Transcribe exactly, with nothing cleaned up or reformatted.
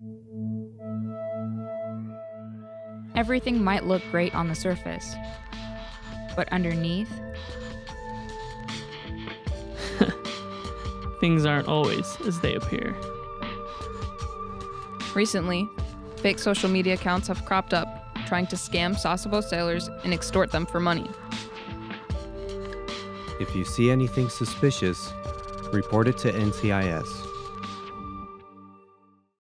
Everything might look great on the surface, but underneath, things aren't always as they appear. Recently, fake social media accounts have cropped up, trying to scam Sasebo sailors and extort them for money. If you see anything suspicious, report it to N C I S.